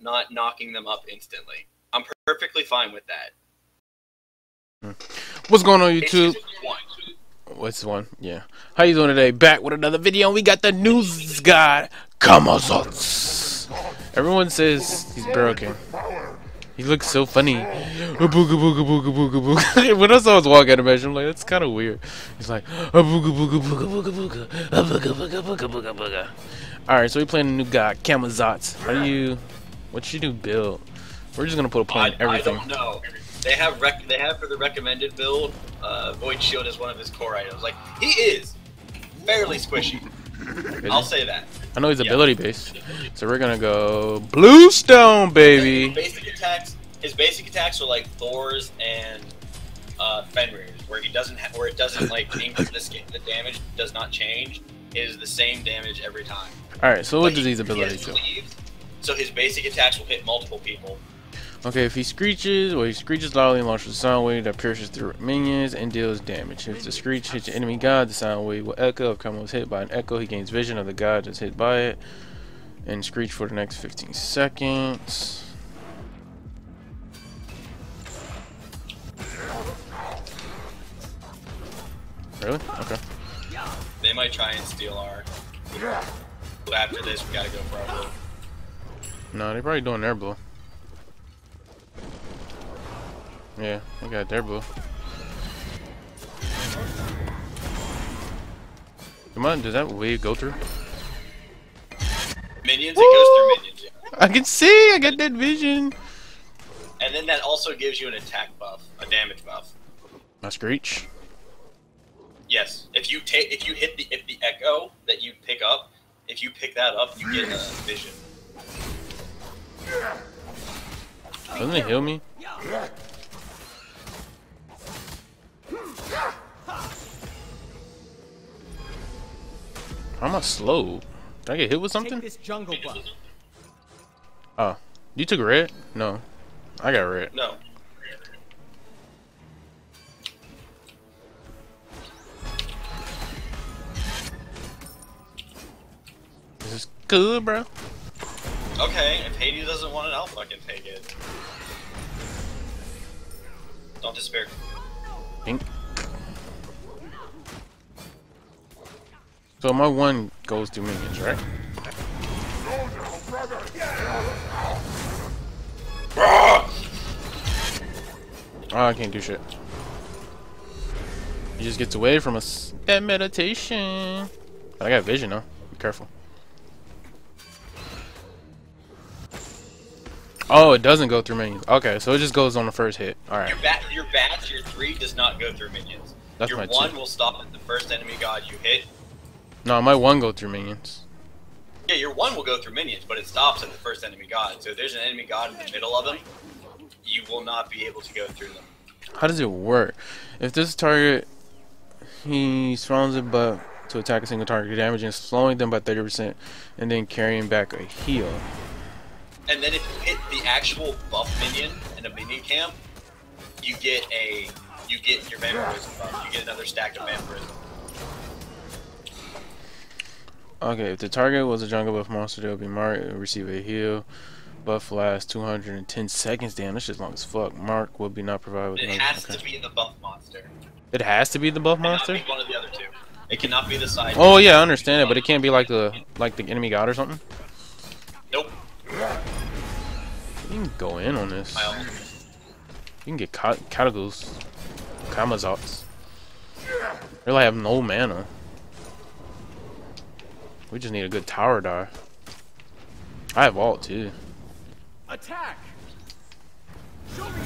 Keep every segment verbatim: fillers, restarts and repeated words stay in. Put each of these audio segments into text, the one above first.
not knocking them up instantly. I'm perfectly fine with that. What's going on, YouTube? What's one? Yeah. How you doing today? Back with another video, and we got the news guy, Camazotz. Everyone says he's broken. He looks so funny. Booga booga booga booga booga. When I saw his walk animation, I'm like, that's kind of weird. He's like, booga booga booga booga booga, booga booga booga booga booga. All right, so we playing a new guy, Camazotz. How do you? What you do build? We're just gonna put a point in everything. I don't know. They have rec they have for the recommended build, uh, Void Shield is one of his core items. Like, he is fairly squishy. I'll say that. I know he's yeah. ability based, so we're gonna go Bluestone, baby. His basic attacks, his basic attacks are like Thor's and uh, Fenrir's, where he doesn't, ha where it doesn't like increase the skin. The damage does not change. It is the same damage every time. All right, so what but does he, these abilities do? So his basic attacks will hit multiple people. Okay, if he screeches, well, he screeches loudly and launches a sound wave that pierces through minions and deals damage. If the screech hits your enemy god, the sound wave will echo. If Kamo is hit by an echo, he gains vision of the god that's hit by it. And screech for the next fifteen seconds. Really? Okay. They might try and steal our... But after this, we gotta go for our blue. No, they're probably doing their blue. Yeah, they got their blue. Come on, does that wave go through? Minions? Woo! It goes through minions, yeah. I can see! I got that vision! And then that also gives you an attack buff, a damage buff. My screech? Yes. If you take, if you hit the, if the echo that you pick up, if you pick that up, you get a vision. Doesn't it heal me? How am I slow? Did I get hit with something? This jungle buff. Oh, you took red? No, I got red. No. This is good, bro. Okay, if Hades doesn't want it, I'll fucking take it. Don't despair. Pink. So my one goes to minions, right? Oh, I can't do shit. He just gets away from us. That meditation. But I got vision though. Be careful. Oh, it doesn't go through minions. Okay, so it just goes on the first hit. All right. Your bat, your bat, your three does not go through minions. That's your my one two. will stop at the first enemy god you hit. No, my one go through minions. Yeah, your one will go through minions, but it stops at the first enemy god. So if there's an enemy god in the middle of them, you will not be able to go through them. How does it work? If this target, he spawns it, but to attack a single target, damaging, slowing them by thirty percent, and then carrying back a heal. And then if you hit the actual buff minion in a minion camp, you get a you get your vampirism buff. You get another stack of vampirism. Okay, if the target was a jungle buff monster, they'll be marked and receive a heal. Buff lasts two hundred ten seconds. Damn, that's just long as fuck. Mark will be not provided with. It another. has Okay. to be the buff monster. It has to be the buff It monster. cannot be one of the other two. It cannot be the side. Oh yeah, I understand it, but it can't be like the like the enemy god or something. Nope. You can go in on this. Well, You can get ca Catagos, Camazotz. They like have no mana. We just need a good tower die. I have ult too. Attack! Show me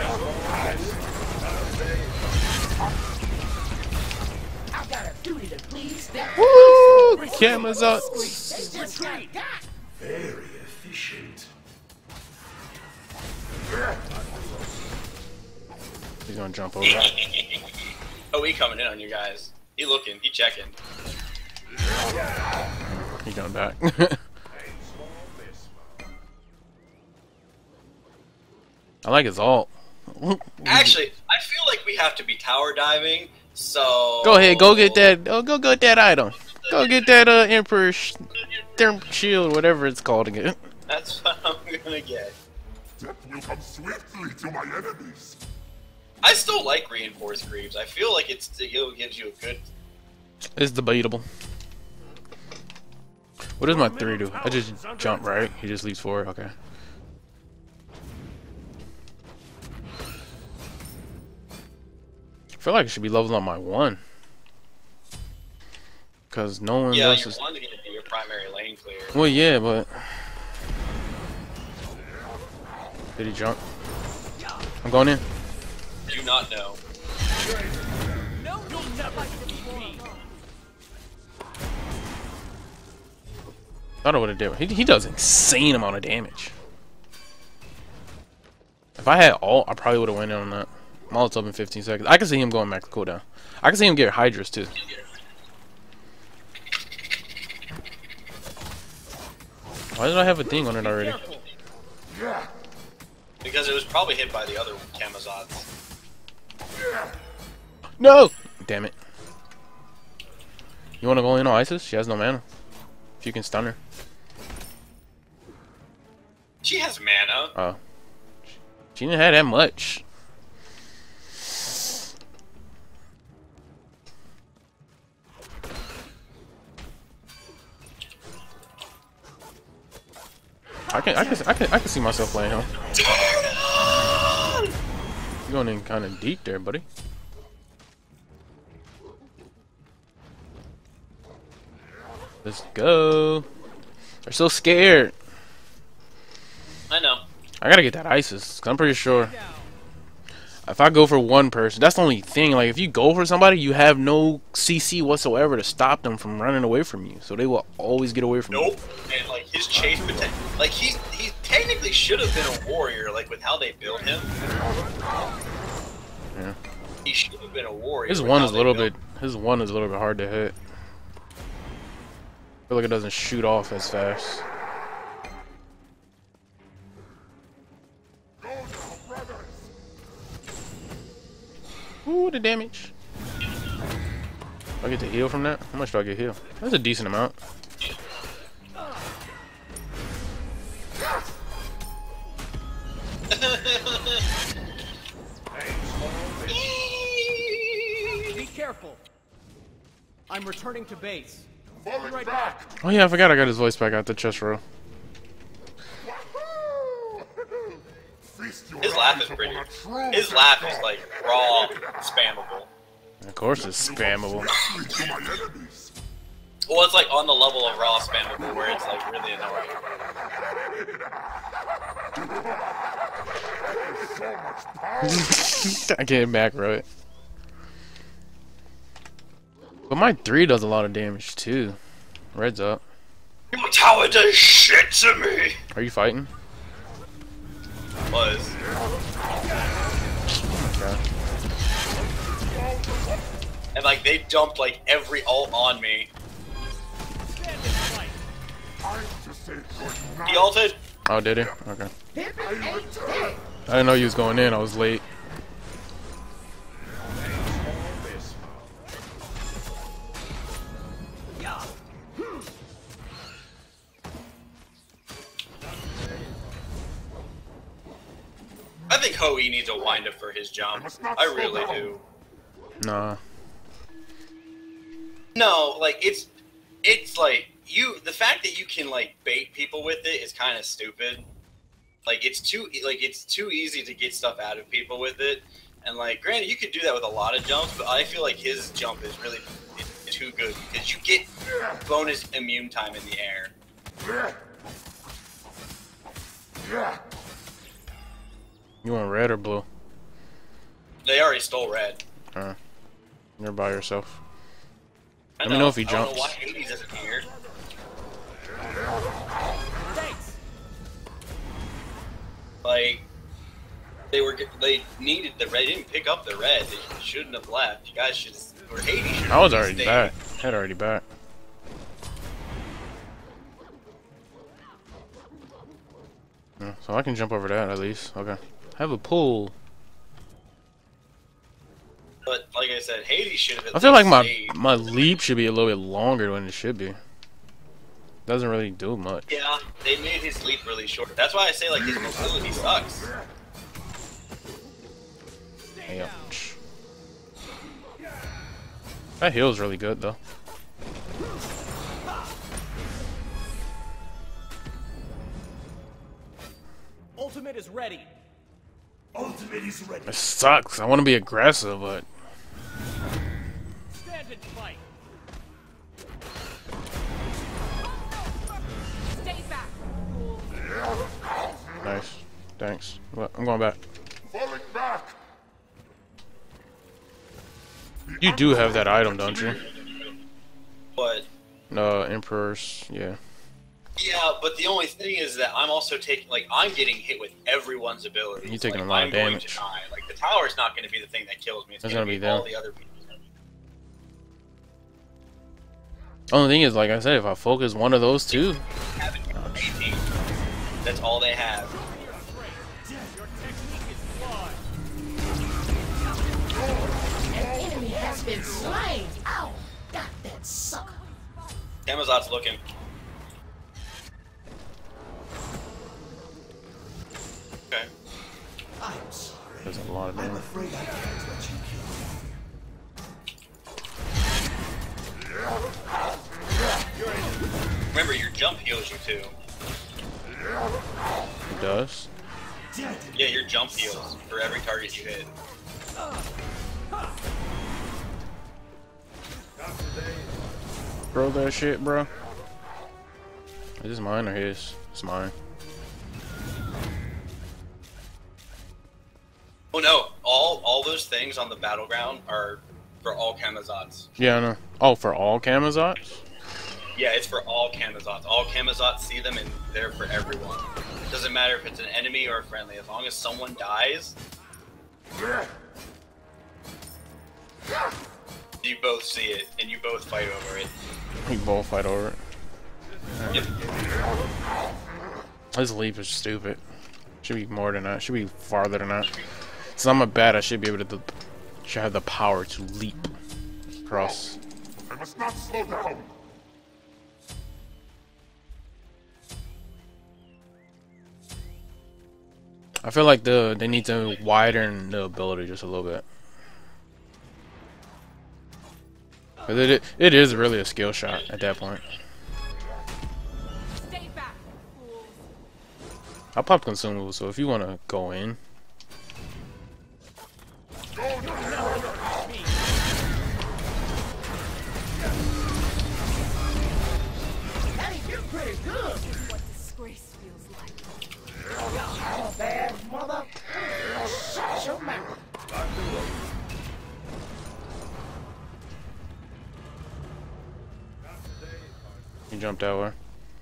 I've got a duty to please. Woo! Camazotz. Very efficient. He's gonna jump over. oh, he coming in on you guys. He looking. He checking. He's going back. I like his ult. Actually, I feel like we have to be tower diving, so... Go ahead, go get that. Oh, go get that item. Go get that uh, Emperor sh Shield, whatever it's called again. That's what I'm gonna get. Death will come swiftly to my enemies. I still like reinforced creeps. I feel like it's it gives you a good. It's debatable. What does my three do? I just jump, right? He just leaps forward. Okay. I feel like I should be leveling up my one. Because no one Yeah, else your is. one's gonna be your primary lane clear. Well, yeah, but. Did he jump? I'm going in. Do not know. No, you'll never defeat me. Thought I would have did. He, he does insane amount of damage. If I had all, I probably would have went in on that. Molotov in fifteen seconds. I can see him going back to cooldown. I can see him get Hydras too. Why did I have a thing on it already? Because it was probably hit by the other Camazotz. No! Damn it. You want to go in on Isis? She has no mana. If you can stun her. She has mana. Oh. She didn't have that much. I can, I can, I can, I can see myself playing him. You're going in kind of deep there, buddy. Let's go. They're so scared. I know. I gotta get that Isis, cause I'm pretty sure if I go for one person, that's the only thing. Like, if you go for somebody, you have no C C whatsoever to stop them from running away from you. So they will always get away from you. Nope. And like his chase potential, like he he technically should have been a warrior, like with how they built him. Yeah. He should have been a warrior. His with one how is a they little built bit. His one is a little bit hard to hit. I feel like it doesn't shoot off as fast. Ooh, the damage. Do I get to heal from that? How much do I get heal? That's a decent amount. Be careful. I'm returning to base. I'll be right back. Oh yeah, I forgot I got his voice back out the chest row. His laugh is pretty. His laugh is like raw, spammable. Of course it's spammable. Well, it's like on the level of raw spammable where it's like really annoying. I can't macro it. But my three does a lot of damage too. Red's up. Your tower does shit to me. Are you fighting? Was. Okay. And like they dumped like every ult on me. He ulted. Oh, did he? Okay. I didn't know you was going in. I was late. I think Hoey needs a wind up for his jump. I really do. Nah. No, like it's it's like you the fact that you can like bait people with it is kind of stupid. Like it's too like it's too easy to get stuff out of people with it. And like granted you could do that with a lot of jumps, but I feel like his jump is really is too good because you get bonus immune time in the air. You want red or blue? They already stole red. Uh, you're by yourself. I Let me know if he I don't jumps. know why Hades isn't here. Thanks. Like they were they needed the red. They didn't pick up the red. They shouldn't have left. You guys should or Hades should. I was already back. Had already back. Yeah, so I can jump over that at least. Okay. Have a pull. But like I said, Hades should have. I feel like my my leap should be a little bit longer than it should be. doesn't really do much. Yeah, they made his leap really short. That's why I say like his mobility sucks. Ouch. That heal's really good though. Ultimate is ready. Ultimate is ready. It sucks. I want to be aggressive, but Stand and fight. Stay back. nice. Thanks. What? I'm going back. Falling back. You do have that item, don't you? But No, Emperor's. Yeah. yeah, but the only thing is that I'm also taking like I'm getting hit with everyone's abilities. You're taking like, a lot I'm of going damage. To die. Like the tower's not going to be the thing that kills me. It's It's going gonna to be be all them. the other people. Only thing is, like I said, if I focus one of those two, eighteen. That's all they have. Your technique is flawed. An enemy has been slain. Ow! Got that sucker. Camazotz looking. Okay. I'm sorry. there's a lot of I'm damage. afraid I can't let you kill Remember, your jump heals you too. It does. me. Dead. Yeah, your jump heals for every target you hit. Throw that shit, bro. Is this mine or his? It's mine. Oh no, all all those things on the battleground are for all Camazotz. Yeah, I know. Oh, for all Camazotz? Yeah, it's for all Camazotz. All Camazotz see them and they're for everyone. It doesn't matter if it's an enemy or a friendly. As long as someone dies, you both see it and you both fight over it. We both fight over it. Yep. This leap is stupid. Should be more than that. Should be farther than that. Since I'm a bat, I should be able to. Do, should have the power to leap across. I must not slow down. I feel like the they need to widen the ability just a little bit. 'Cause it it is really a skill shot at that point. Stay back, fools. I pop consumables, so if you want to go in, Hey, you're pretty good. What disgrace feels like. Oh, bad mother. Shut your mouth. you jump that way.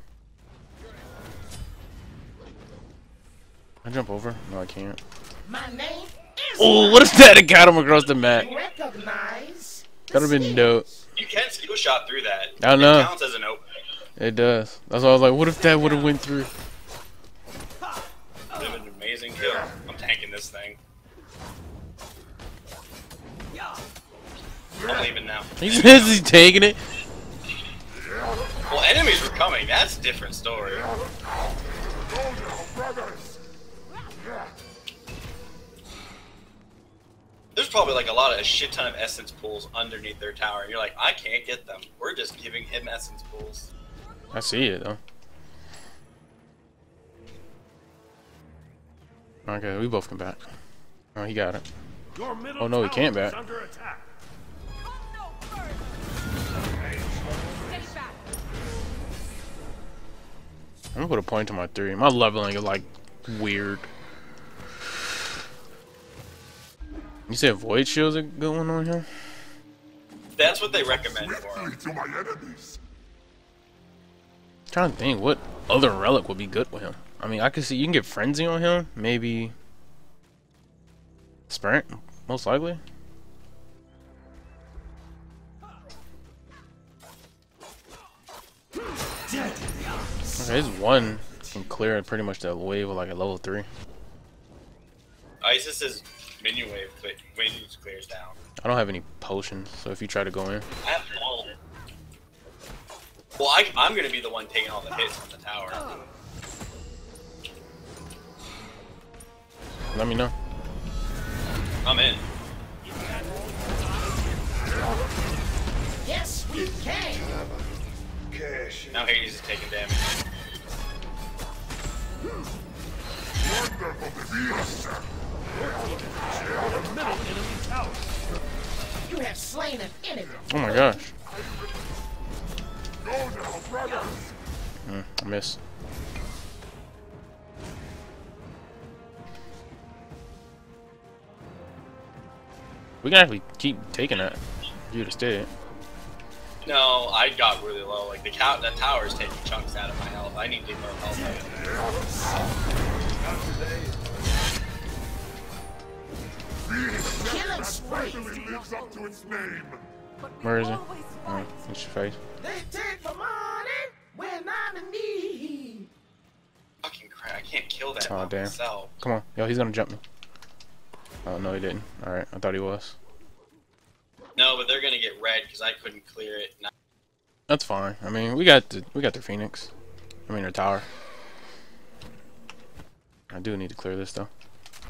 I jump over? No, I can't. My name is. Oh, what is that? It got him across the map. Recognize. That'd have been dope. You can skill shot through that. I know. It counts as an opening. It does. That's why I was like, what if that would have went through? Would have been an amazing kill. I'm tanking this thing. I'm leaving now. He says he's taking it. Well, enemies were coming. That's a different story. There's probably like a lot of a shit ton of essence pools underneath their tower, and you're like, I can't get them. We're just giving him essence pools. I see it though. Okay, we both come back. Oh, he got it. Your middle Oh, no, he tower can't is back. under attack. Oh no, first. Stay back. I'm gonna put a point to my three. My leveling is like weird. You said void shields are going on here? That's what they recommend for Swiftly him. to my enemies. Trying to think what other relic would be good with him. I mean, I could see you can get frenzy on him. Maybe sprint, most likely. Dead. Okay, his one can clear pretty much that wave with like a level three. Isis's minion wave cle- wave clears down. I don't have any potions, so if you try to go in, I have all. Well, I, I'm gonna be the one taking all the hits on the tower. Let me know. I'm in. Yes, we can. Now Hades is taking damage. You have slain an enemy. Oh my gosh. Mm, I missed. We can actually keep taking that. You just did it. No, I got really low. Like the cow, that tower is taking chunks out of my health. I need to get more health. Killing spree. lives up to its name. Where is it? Oh, it's your face. They take for money when I'm in need. Fucking crap! I can't kill that Oh by damn. myself. Come on. Yo, he's gonna jump me. Oh no, he didn't. Alright, I thought he was. No, but they're gonna get red because I couldn't clear it. And I That's fine. I mean, we got the we got their Phoenix. I mean, their tower. I do need to clear this though.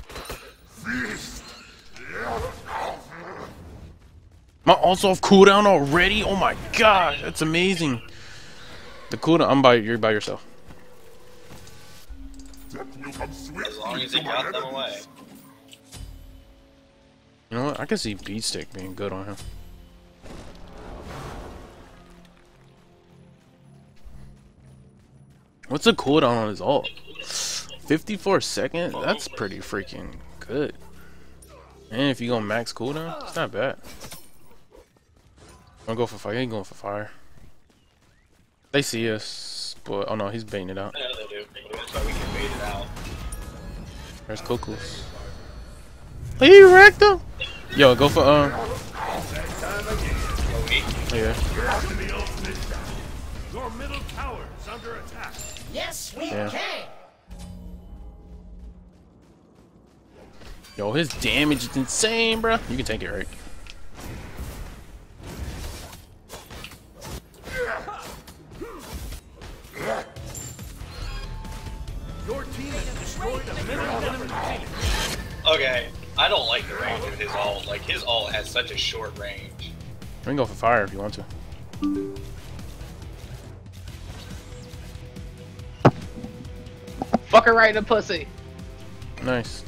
My ult's off cooldown already. Oh my gosh, that's amazing. The cooldown. I'm by. You're by yourself. as long as it got them away. You know what? I can see Beat Stick being good on him. What's the cooldown on his ult? fifty-four seconds? That's pretty freaking good. And if you go max cooldown, it's not bad. I'm gonna go for fire. He ain't going for fire. They see us, but oh no, he's baiting it out. I know they do. That's why we can bait it out. There's Cuckoo's. He wrecked him! Yo, go for, um... Oh, wait. Yeah. Your middle tower is under attack. Yes, we Yeah. can. Yo, his damage is insane, bro. You can take it, right? Your team has destroyed a middle enemy Phoenix. Okay, I don't like the range of his ult. Like, his ult has such a short range. You can go for fire if you want to. Fuck her right in the pussy. Nice.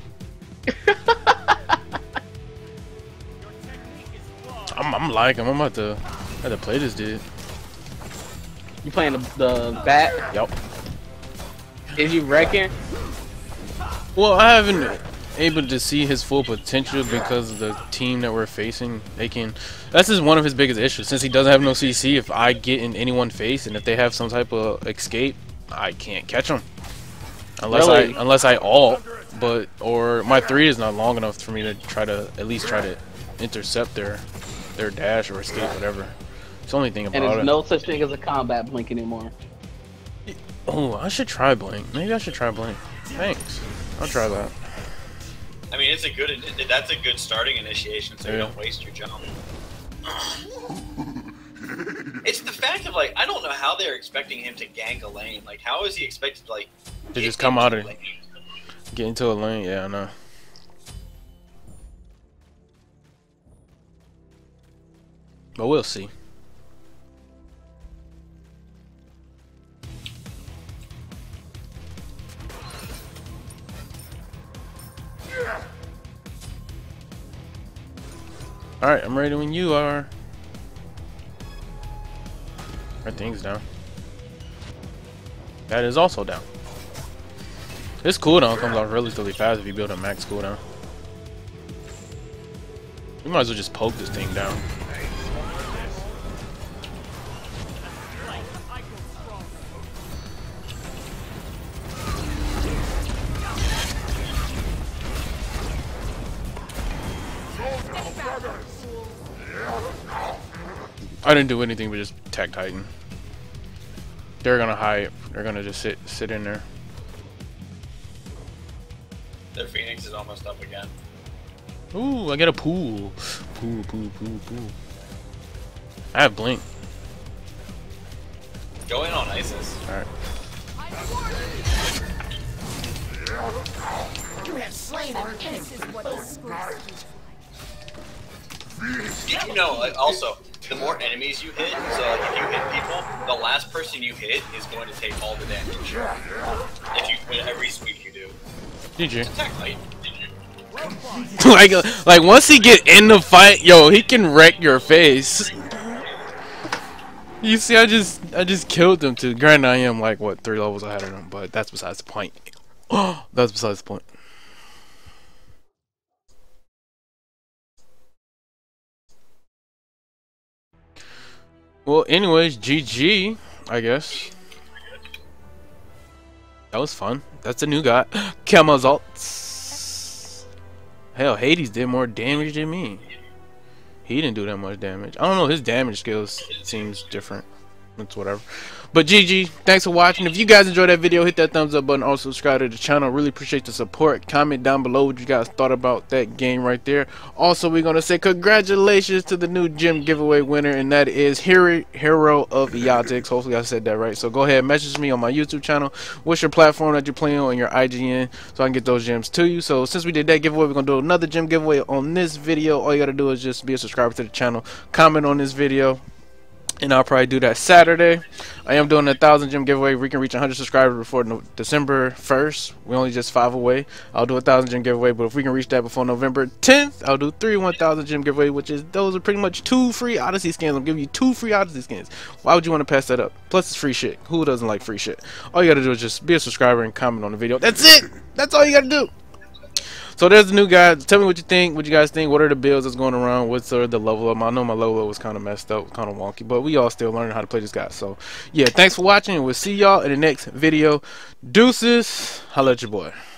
I'm, I'm liking him. I'm about to, I had to play this dude. You playing the, the bat? Yup. Is you wrecking? Well, I haven't able to see his full potential because of the team that we're facing. They can. That's just one of his biggest issues. Since he doesn't have no C C, if I get in anyone's face and if they have some type of escape, I can't catch them. Unless Really? I unless I ult, but or my three is not long enough for me to try to at least try to intercept their their dash or escape, whatever. It's the only thing And about there's it. no such thing as a combat blink anymore. Oh, I should try Blink. Maybe I should try Blink. Thanks. I'll try that. I mean, it's a good. That's a good starting initiation, so you Yeah. don't waste your jump. It's the fact of like, I don't know how they're expecting him to gank a lane. Like, how is he expected to like? To get just come into out the and lane? get into a lane. Yeah, I know. But we'll see. Alright, I'm ready when you are. Our thing's down. That is also down. This cooldown comes off relatively fast if you build a max cooldown. We might as well just poke this thing down. I didn't do anything but just tag Titan. They're gonna hide. They're gonna just sit sit in there. Their Phoenix is almost up again. Ooh, I get a pool. Pool, pool, pool, pool. I have Blink. Isis. Alright. You have slain our enemy. This is what disgrace feels Did you know, like, also, the more enemies you hit, so like, if you hit people, the last person you hit is going to take all the damage. If you with every sweep you do. G G. Attack light. like, uh, like once he get in the fight, yo, he can wreck your face. You see, I just, I just killed him. To granted, I am like what three levels ahead of him, but that's besides the point. Oh, that's besides the point. Well, anyways, G G, I guess. That was fun. That's a new guy. Camazotz. Hell, Hades did more damage than me. He didn't do that much damage. I don't know, his damage skills seems different. It's whatever. But G G, thanks for watching. If you guys enjoyed that video, hit that thumbs up button. Also subscribe to the channel. Really appreciate the support. Comment down below what you guys thought about that game right there. Also, we're going to say congratulations to the new gym giveaway winner, and that is Hero, Hero of Yatix. Hopefully I said that right. So go ahead, message me on my YouTube channel. What's your platform that you're playing on, your I G N, so I can get those gems to you. So since we did that giveaway, we're going to do another gym giveaway on this video. All you got to do is just be a subscriber to the channel, comment on this video, and I'll probably do that Saturday. I am doing a thousand gym giveaway. We can reach one hundred subscribers before no December first. We're only just five away. I'll do a thousand gym giveaway, but if we can reach that before November tenth, I'll do three one thousand gym giveaway, which is those are pretty much two free Odyssey skins. I'm giving you two free Odyssey skins. Why would you want to pass that up? Plus, it's free shit. Who doesn't like free shit? All you gotta do is just be a subscriber and comment on the video. That's it. That's all you gotta do. So there's the new guy. Tell me what you think. What you guys think? What are the builds that's going around? What's uh, the level up? I know my level up was kind of messed up, kind of wonky, but we all still learning how to play this guy. So yeah, thanks for watching, and we'll see y'all in the next video. Deuces. Holla at your boy.